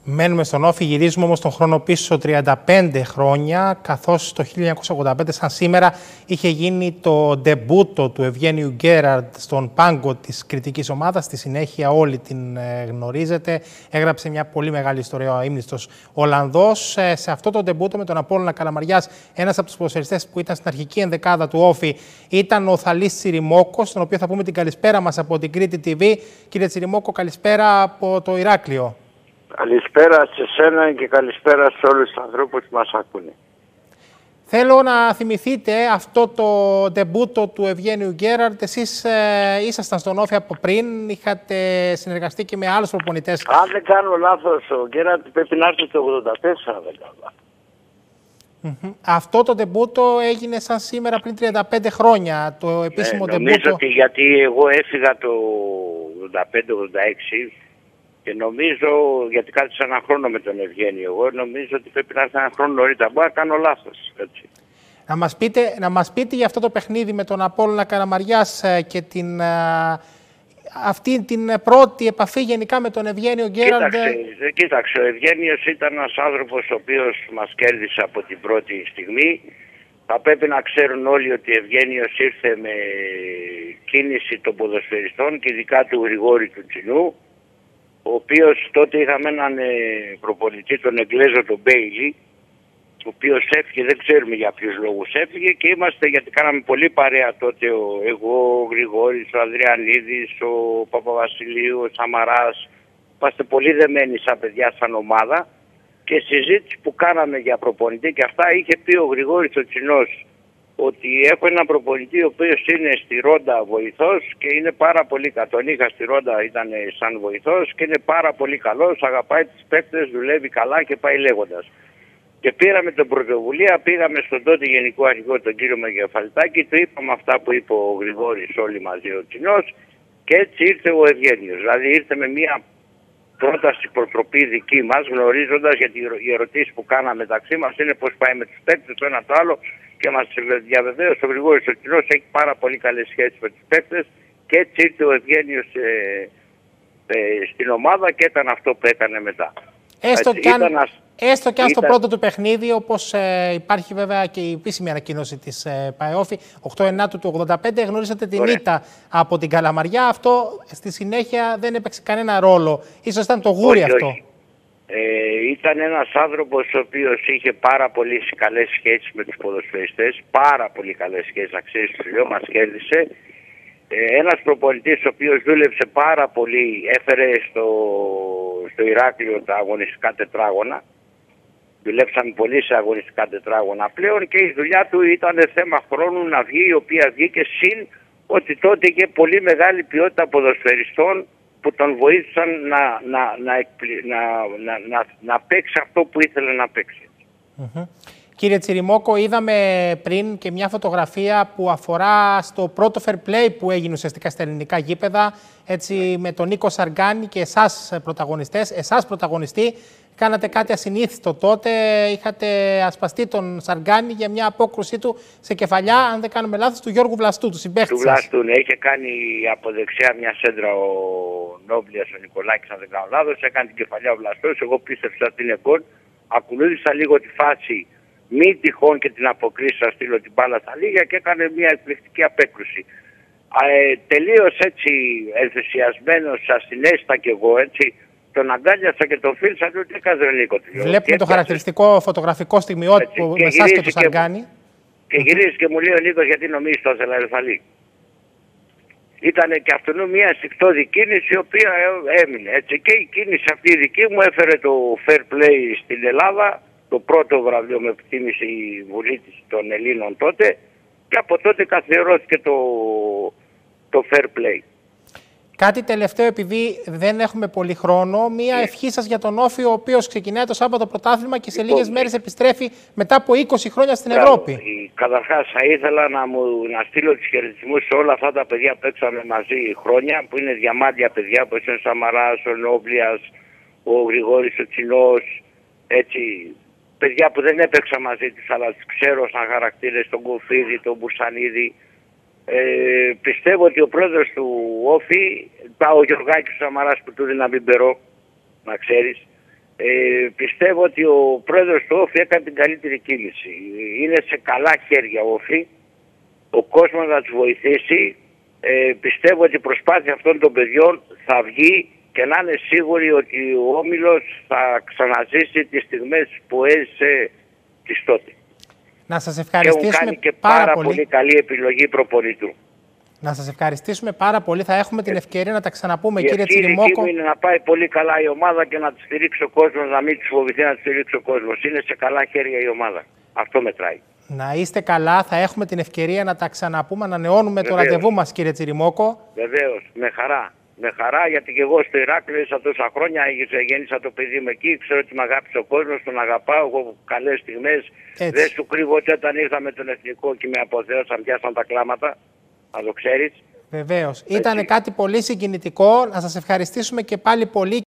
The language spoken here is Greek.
Μένουμε στον Όφη, γυρίζουμε όμως τον χρόνο πίσω 35 χρόνια, καθώς το 1985 σαν σήμερα είχε γίνει το ντεμπούτο του Ευγένιου Γκέραρντ στον πάγκο της κριτικής ομάδας. Στη συνέχεια όλοι την γνωρίζετε. Έγραψε μια πολύ μεγάλη ιστορία ο αείμνηστος Ολλανδός. Σε αυτό το ντεμπούτο με τον Απόλλωνα Καλαμαριάς, ένας από τους ποδοσφαιριστές που ήταν στην αρχική ενδεκάδα του Όφη ήταν ο Θαλής Τσιριμόκος, στον οποίο θα πούμε την καλησπέρα μας από την Κρήτη TV. Κύριε Τσιριμόκο, καλησπέρα από το Ηράκλειο. Καλησπέρα σε σένα και καλησπέρα σε όλους τους ανθρώπους που μας ακούνε. Θέλω να θυμηθείτε αυτό το ντεμπούτο του Ευγένιου Γκέραρντ. Εσείς ήσασταν στον Όφη από πριν, είχατε συνεργαστεί και με άλλους προπονητές. Αν δεν κάνω λάθος, ο Γκέραρντ πρέπει να έρθει το 84, δεν κάνω. Αυτό το ντεμπούτο έγινε σαν σήμερα πριν 35 χρόνια, το επίσημο ντεμπούτο. Νομίζω ότι γιατί εγώ έφυγα το 85-86 και νομίζω, γιατί κάθισα ένα χρόνο με τον Ευγένιο, εγώ νομίζω ότι πρέπει να έρθει ένα χρόνο νωρίτερα. Μπορεί να κάνω λάθος, έτσι. Να μας πείτε για αυτό το παιχνίδι με τον Απόλλωνα Καλαμαριάς και αυτή την πρώτη επαφή γενικά με τον Ευγένιο Γκέραρντ. Κοίταξε, ο Ευγένιος ήταν ένας άνθρωπος ο οποίος μας κέρδισε από την πρώτη στιγμή. Θα πρέπει να ξέρουν όλοι ότι ο Ευγένιος ήρθε με κίνηση των ποδοσφαιριστών και ειδικά του Γρηγόρη του Τσινού, ο οποίος τότε είχαμε έναν προπονητή, τον Εγγλέζο, τον Μπέιλι, ο οποίος έφυγε, δεν ξέρουμε για ποιους λόγους έφυγε, και είμαστε, γιατί κάναμε πολύ παρέα τότε, εγώ, ο Γρηγόρης, ο Ανδριανίδης, ο Παπαβασιλείου, ο Σαμαράς. Είμαστε πολύ δεμένοι σαν παιδιά, σαν ομάδα, και συζήτηση που κάναμε για προπονητή και αυτά, είχε πει ο Γρηγόρης ο Τσινός ότι έχω έναν προπονητή ο οποίος είναι στη Ρόντα βοηθός και είναι πάρα πολύ καλό. Τον είχα στη Ρόντα, ήταν σαν βοηθός και είναι πάρα πολύ καλός, αγαπάει τις παίκτες, δουλεύει καλά και πάει λέγοντας. Και πήραμε την πρωτοβουλία, πήγαμε στον τότε Γενικό Αρχηγό, τον κύριο Μεγεφαλτάκη, του είπαμε αυτά που είπε ο Γρηγόρης όλοι μαζί, ο Τσινός, και έτσι ήρθε ο Ευγένιος. Δηλαδή ήρθε με μια πρόταση προτροπή δική μας, γνωρίζοντας, γιατί οι ερωτήσεις που κάναμε μεταξύ μας είναι πώς πάει με τους παίκτες, το ένα το άλλο, και μας διαβεβαίωσε ο Γρηγόρης ο Τσινός έχει πάρα πολύ καλές σχέσεις με τους παίκτες, και έτσι ήρθε ο Ευγένιος στην ομάδα και ήταν αυτό που έκανε μετά. Έστω και αν στο πρώτο του παιχνίδι, όπως υπάρχει βέβαια και η επίσημη ανακοίνωση της ΠΑΕΟΦΗ, 8-9 του 85, γνωρίσατε την ήττα από την Καλαμαριά. Αυτό στη συνέχεια δεν έπαιξε κανένα ρόλο. Ίσως ήταν το γούρι αυτό. Όχι. Ήταν ένας άνθρωπος ο οποίος είχε πάρα πολύ καλές σχέσεις με τους ποδοσφαιριστές, πάρα πολύ καλές σχέσεις, να ξέρεις, του λέω, μας κέρδισε. Ένας προπονητής ο οποίος δούλεψε πάρα πολύ, έφερε στο Ηράκλειο τα αγωνιστικά τετράγωνα. Δουλέψαμε πολύ σε αγωνιστικά τετράγωνα πλέον και η δουλειά του ήταν θέμα χρόνου να βγει, η οποία βγήκε, συν ότι τότε είχε πολύ μεγάλη ποιότητα ποδοσφαιριστών που τον βοήθησαν να παίξει αυτό που ήθελε να παίξει. Κύριε Τσιριμόκο, είδαμε πριν και μια φωτογραφία που αφορά στο πρώτο fair play που έγινε ουσιαστικά στα ελληνικά γήπεδα, έτσι, με τον Νίκο Σαργκάνη και εσάς πρωταγωνιστές. Εσάς πρωταγωνιστή, κάνατε κάτι ασυνήθιστο τότε, είχατε ασπαστεί τον Σαργκάνη για μια απόκρουσή του σε κεφαλιά, αν δεν κάνουμε λάθος, του Γιώργου Βλαστού, του συμπαίχτη σας. Του Βλαστού, ναι, είχε κάνει από δεξιά μια σέντρα ο Νόμπλιας, ο Νικολάκης, αν δεν κάνω λάθος, έκανε την κεφαλιά ο Βλαστός, εγώ πίστεψα ότι είναι γκολ, ακολούθησα λίγο τη φάση, μη τυχόν και την αποκρίσα, στείλω την μπάλα στα λίγα και έκανε μια εκπληκτική απέκρουση. Τελείως έτσι ενθουσιασμένος, ασυναίσθητα κι εγώ, έτσι, τον αγκάλιασα και τον φίλησα, ότι έκανε τον Νίκο. Βλέπουμε το χαρακτηριστικό φωτογραφικό στιγμιότυπο με εσάς και τον Σαργκάνη. Και γυρίζει και μου λέει ο Νίκος, γιατί νομίζεις το Θελαριφαλή. Ήταν και αυτού μια ασυκτώδη κίνηση, η οποία έμεινε. Έτσι. Και η κίνηση αυτή η δική μου έφερε το fair play στην Ελλάδα, το πρώτο βραβείο με επιτίμηση η Βουλή των Ελλήνων τότε, και από τότε καθιερώθηκε το fair play. Κάτι τελευταίο, επειδή δεν έχουμε πολύ χρόνο, μία ευχή σας για τον Όφη, ο οποίος ξεκινάει το Σάββατο πρωτάθλημα και σε λίγες μέρες επιστρέφει μετά από 20 χρόνια στην Ευρώπη. Καταρχάς θα ήθελα να στείλω τους χαιρετισμούς σε όλα αυτά τα παιδιά που έξαμε μαζί χρόνια, που είναι διαμάντια παιδιά, όπως είναι ο Σαμαράς, ο Νόμπλιας, ο Γρηγόρης ο Τσινός, έτσι, παιδιά που δεν έπαιξα μαζί τους, αλλά τους ξέρω σαν χαρακτήρες, τον Κοφίδη, τον Μπουρσανίδη. Πιστεύω ότι ο πρόεδρος του Όφη, ο Γιωργάκης ο Σαμαράς που του δίνει να μην περώ, να ξέρεις, Πιστεύω ότι ο πρόεδρος του Όφη έκανε την καλύτερη κίνηση. Είναι σε καλά χέρια ο Όφη. Ο κόσμος να τους βοηθήσει. Πιστεύω ότι η προσπάθεια αυτών των παιδιών θα βγει και να είναι σίγουροι ότι ο Όμιλος θα ξαναζήσει τις στιγμές που έζησε τις τότε. Να σας ευχαριστήσουμε και έχουν κάνει και πάρα πολύ καλή επιλογή προπονητού. Να σας ευχαριστήσουμε πάρα πολύ. Θα έχουμε την ευκαιρία να τα ξαναπούμε, κύριε Τσιριμόκο. Η δική μου είναι να πάει πολύ καλά η ομάδα και να τη στηρίξει ο κόσμος, να μην τη φοβηθεί να τη στηρίξει ο κόσμος. Είναι σε καλά χέρια η ομάδα. Αυτό μετράει. Να είστε καλά. Θα έχουμε την ευκαιρία να τα ξαναπούμε. Ανανεώνουμε το ραντεβού μας, κύριε Τσιριμόκο. Βεβαίως. Με χαρά. Με χαρά, γιατί και εγώ στο Ηράκλειο ίσα τόσα χρόνια, γέννησα το παιδί μου εκεί, ξέρω ότι με αγάπησε ο κόσμος, τον αγαπάω, εγώ καλές στιγμές. Δεν σου κρύβω ότι όταν ήρθα με τον Εθνικό και με αποθέωσαν, πιάσαν τα κλάματα, να το ξέρεις. Βεβαίως. Ήταν κάτι πολύ συγκινητικό. Να σας ευχαριστήσουμε και πάλι πολύ.